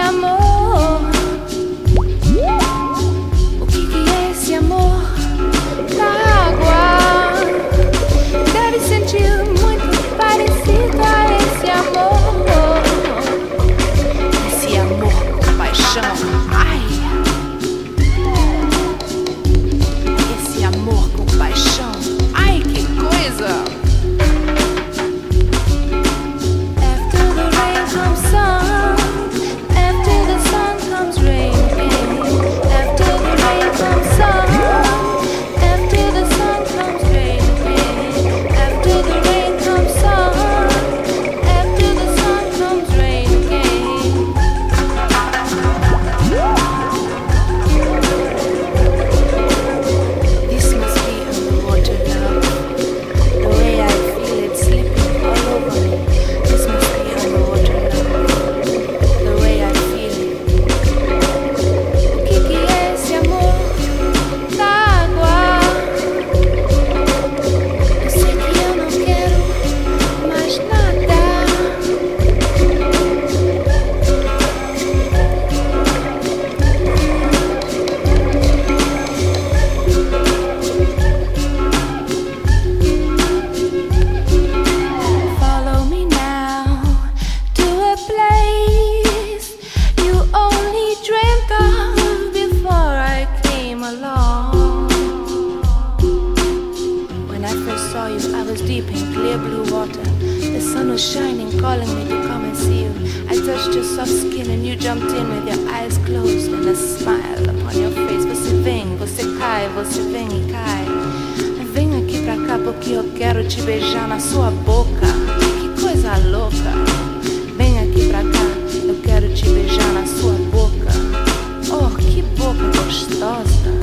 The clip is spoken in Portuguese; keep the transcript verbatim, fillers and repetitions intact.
amor? O que que é esse amor da água? Deve sentir muito parecido a esse amor. Esse amor com paixão, ai. Esse amor com paixão, ai, que coisa. Porque eu quero te beijar na sua boca. Que coisa louca. Vem aqui pra cá, eu quero te beijar na sua boca. Oh, que boca gostosa.